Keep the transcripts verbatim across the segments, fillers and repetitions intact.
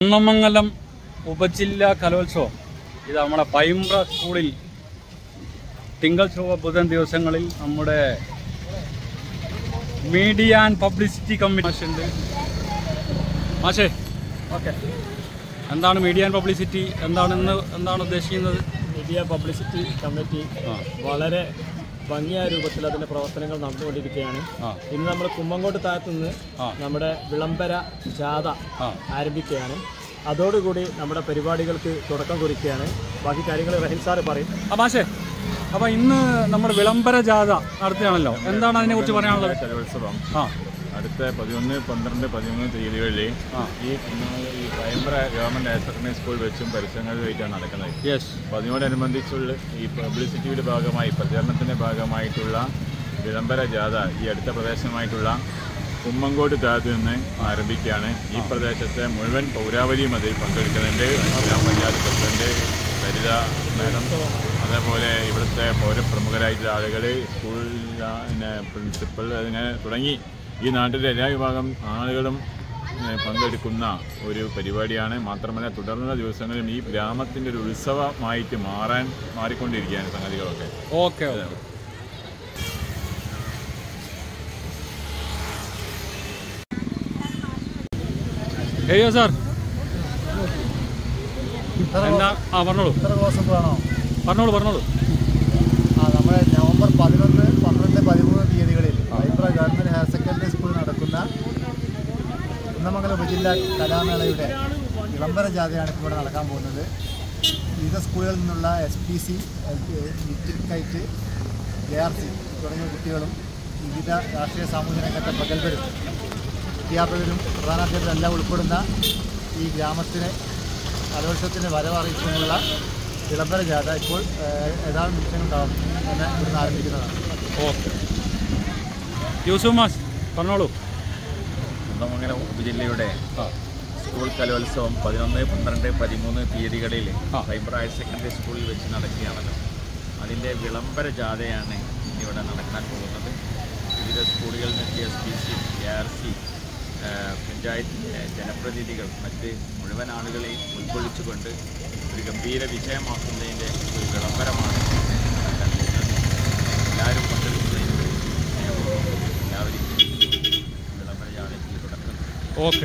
kunnamangalam ഉപജില്ലാ കലോത്സവം ഇത് നമ്മുടെ പൈമ്പ്ര സ്കൂളിൽ തിങ്കൾ ചൊവ്വ ബുധൻ ദിവസങ്ങളിൽ നമ്മുടെ മീഡിയ ആൻഡ് പബ്ലിസിറ്റി കമ്മിറ്റി ഉണ്ട്. മാഷേ, ഓക്കെ, എന്താണ് മീഡിയ ആൻഡ് പബ്ലിസിറ്റി? എന്താണ് ഇന്ന് എന്താണ് ഉദ്ദേശിക്കുന്നത്? മീഡിയ പബ്ലിസിറ്റി കമ്മിറ്റി വളരെ ഭംഗിയായ രൂപത്തിൽ അതിൻ്റെ പ്രവർത്തനങ്ങൾ നടന്നുകൊണ്ടിരിക്കുകയാണ്. ഇന്ന് നമ്മൾ കുമ്മങ്കോട്ട് താഴത്തു നിന്ന് നമ്മുടെ വിളംബര ജാഥ ആരംഭിക്കുകയാണ്. അതോടുകൂടി നമ്മുടെ പരിപാടികൾക്ക് തുടക്കം കുറിക്കുകയാണ്. ബാക്കി കാര്യങ്ങൾ റഹീം സാറ് പറയും. മാഷേ, അപ്പോൾ ഇന്ന് നമ്മുടെ വിളംബര ജാഥ നടത്തുകയാണല്ലോ, എന്താണ് അതിനെക്കുറിച്ച് പറയാനുള്ളത്? കലോത്സവം ആ അടുത്ത പതിനൊന്ന് പന്ത്രണ്ട് പതിമൂന്ന് തീയതികളിൽ ഈ ഈ Paimpra government higher secondary school വെച്ചും പരിസരങ്ങളിലായിട്ടാണ് നടക്കുന്നത്. യെസ്, അപ്പോൾ അതിനോടനുബന്ധിച്ചുള്ള ഈ പബ്ലിസിറ്റിയുടെ ഭാഗമായി പ്രചാരണത്തിൻ്റെ ഭാഗമായിട്ടുള്ള വിളംബര ജാഥ ഈ അടുത്ത പ്രദേശമായിട്ടുള്ള കുമ്മങ്കോട്ട് താഴത്ത് നിന്ന് ആരംഭിക്കുകയാണ്. ഈ പ്രദേശത്തെ മുഴുവൻ പൗരാവലിയും അതിൽ പങ്കെടുക്കുന്നുണ്ട്. ഗ്രാമപഞ്ചായത്ത് പ്രസിഡന്റ് സരിത മാഡം, അതേപോലെ ഇവിടുത്തെ പൗരപ്രമുഖരായിട്ടുള്ള ആളുകൾ, സ്കൂളിലെ പ്രിൻസിപ്പൽ, അങ്ങനെ തുടങ്ങി ഈ നാട്ടിലെ എല്ലാ വിഭാഗം ആളുകളും പങ്കെടുക്കുന്ന ഒരു പരിപാടിയാണ്. മാത്രമല്ല തുടർന്നുള്ള ദിവസങ്ങളിലും ഈ ഗ്രാമത്തിൻ്റെ ഒരു ഉത്സവമായിട്ട് മാറാൻ മാറിക്കൊണ്ടിരിക്കുകയാണ് സംഗതികളൊക്കെ. ഓക്കെ, ഹേയോ സാർ, എന്താ? ആ പറഞ്ഞോളൂ. ഇത്ര ദിവസം വേണോ? പറഞ്ഞോളൂ പറഞ്ഞോളൂ. ആ നമ്മുടെ നവംബർ പതിനൊന്ന് പന്ത്രണ്ട് പതിമൂന്ന് തീയതികളിൽ പൈമ്പ്ര ഗവൺമെൻറ് ഹയർ സെക്കൻഡറി സ്കൂളിൽ നടക്കുന്ന കുന്നമംഗലം ഉപജില്ലാ കലാമേളയുടെ വിളംബര ജാഥയാണ് ഇവിടെ നടക്കാൻ പോകുന്നത്. വിവിധ സ്കൂളുകളിൽ നിന്നുള്ള S P C, little kite, A R C തുടങ്ങിയ കുട്ടികളും വിവിധ രാഷ്ട്രീയ സാമൂഹ്യ രംഗത്തെ പ്രഗത്ഭരും അധ്യാപകരും പ്രധാനാധ്യാപകരും എല്ലാം ഉൾപ്പെടുന്ന ഈ ഗ്രാമത്തിന് കലോത്സവത്തിൻ്റെ വരവറിയിച്ചുള്ള വിളംബര ജാഥ ഇപ്പോൾ ഏതാനും നിമിഷങ്ങളുണ്ടാവും എന്ന് ഇവിടുന്ന് ആരംഭിക്കുന്നതാണ്. ഓക്കെ, യൂസുഫ് മാഷ് പറഞ്ഞോളൂ. കുന്നമംഗലം ഉപജില്ലയുടെ സ്കൂൾ കലോത്സവം പതിനൊന്ന് പന്ത്രണ്ട് പതിമൂന്ന് തീയതികളിൽ പൈമ്പ്ര ഹയർ സെക്കൻഡറി സ്കൂളിൽ വെച്ച് നടക്കുകയാണല്ലോ. അതിൻ്റെ വിളംബര ജാഥയാണ് ഇന്നിവിടെ നടക്കാൻ പോകുന്നത്. വിവിധ സ്കൂളുകളിൽ നിന്ന് S P C, A R C, പഞ്ചായത്തിൻ്റെ ജനപ്രതിനിധികൾ, മറ്റ് മുഴുവൻ ആളുകളെയും ഉൾക്കൊള്ളിച്ചുകൊണ്ട് ഒരു ഗംഭീര വിജയമാക്കുന്നതിൻ്റെ ഒരു വിളംബരമാണ് നടക്കാൻ പോകുന്നത്. എല്ലാവരും പങ്കെടുക്കുന്നതിന് എല്ലാവരും വിളംബര ജാഥയ്ക്ക് തുടക്കം. ഓക്കെ,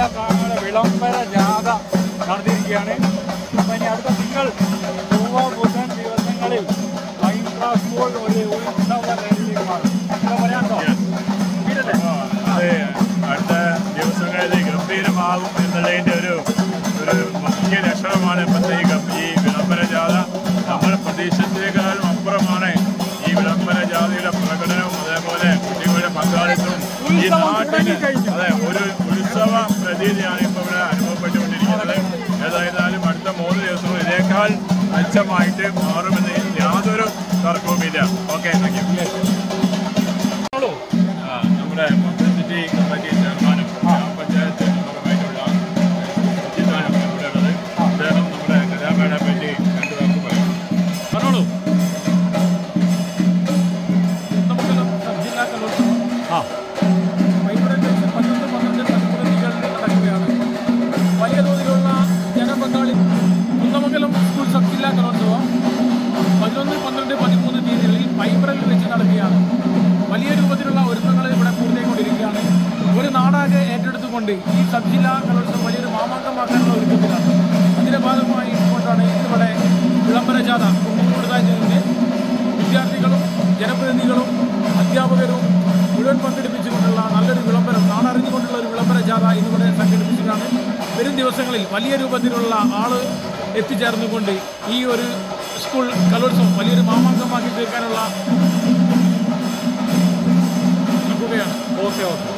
കലാകാരങ്ങളുടെ വിളംബര ജാഥ നടത്തിയിരിക്കുകയാണ്. അപ്പം ഇനി അടുത്ത തിങ്കൾ ചൊവ്വ ബുധൻ ദിവസങ്ങളിൽ വൈബ്ര സ്കൂൾ ഒരു ഉത്സവ രംഗമാണ്. പറയാനുണ്ടോ? അതെ, അടുത്ത ദിവസങ്ങളിൽ ഗംഭീരമാകും എന്നുള്ളതിൻ്റെ ഒരു ഒരു മുഖ്യ ലക്ഷണമാണ് ഇപ്പോഴത്തെ ഈ വിളംബര ജാഥ. നമ്മൾ പ്രതീക്ഷിച്ചതിനേക്കാളും അപ്പുറമാണ് ഈ വിളംബര ജാഥയുടെ പ്രകടനവും അതേപോലെ കുട്ടികളുടെ പങ്കാളിത്തവും. ഈ നാട്ടിന് അതെ ഒരു ഉത്സവ പ്രതീതിയാണ് ഇപ്പോൾ ഇവിടെ അനുഭവപ്പെട്ടുകൊണ്ടിരിക്കുന്നത്. ഏതായിരുന്നാലും അടുത്ത മൂന്ന് ദിവസവും ഇതേക്കാൾ മെച്ചമായിട്ട് മാറുമെന്ന് യാതൊരു തർക്കവുമില്ല. Okay, thank you. നമ്മുടെ പബ്ലിസിറ്റി കമ്മിറ്റി ചെയർമാനും ഗ്രാമപഞ്ചായത്ത് മെമ്പറുമായിട്ടുള്ള ജിതാനാണ് ഇവിടെ ഉള്ളത്. അദ്ദേഹം നമ്മുടെ കലാമേളയെ പറ്റി രണ്ടു പേർക്ക് പറയും. പറഞ്ഞോളൂ. കുന്നമംഗലം സബ് ജില്ലാ കലോത്സവം ആ വൈബ്രന്റ് പന്ത്രണ്ട് പന്ത്രണ്ട് പതിമൂന്ന് തീയതികളിൽ നടക്കുകയാണ്. വലിയ തോതിലുള്ള ജനപങ്കാളി. കുന്നമംഗലം സ്കൂൾ സബ് ജില്ലാ കലോത്സവം പതിനൊന്ന് പന്ത്രണ്ട് പതിമൂന്ന് തീയതികളിൽ വൈബ്രന്റ് വെച്ച് നടക്കുകയാണ്. വലിയ രൂപത്തിലുള്ള ഒരുക്കങ്ങൾ ഇവിടെ പൂർത്തിയായിക്കൊണ്ടിരിക്കുകയാണ്. ഒരു നാടാകെ ഏറ്റെടുത്തുകൊണ്ട് ഈ സബ് ജില്ലാ കലോത്സവം വലിയൊരു മാമാങ്കമാക്കാനുള്ള ഒരുക്കത്തിലാണ്. അതിൻ്റെ ഭാഗമായി കൊണ്ടാണ് ഇവിടെ വിളംബര ജാഥ കുന്നമംഗലത്ത് വിദ്യാർത്ഥികളും ജനപ്രതിനിധികളും അധ്യാപകരും മുഴുവൻ പങ്കെടുപ്പിച്ചുകൊണ്ടുള്ള നല്ലൊരു വിളംബരം, നാടറിഞ്ഞുകൊണ്ടുള്ള ഒരു വിളംബര ജാഥ ഇന്നിവിടെ സംഘടിപ്പിച്ചിട്ടാണ്. വരും ദിവസങ്ങളിൽ വലിയ രൂപത്തിലുള്ള ആള് എത്തിച്ചേർന്നുകൊണ്ട് ഈ ഒരു സ്കൂൾ കലോത്സവം വലിയൊരു മാമാങ്കമാക്കി തീർക്കാനുള്ള ഓക്കെ ഓക്കെ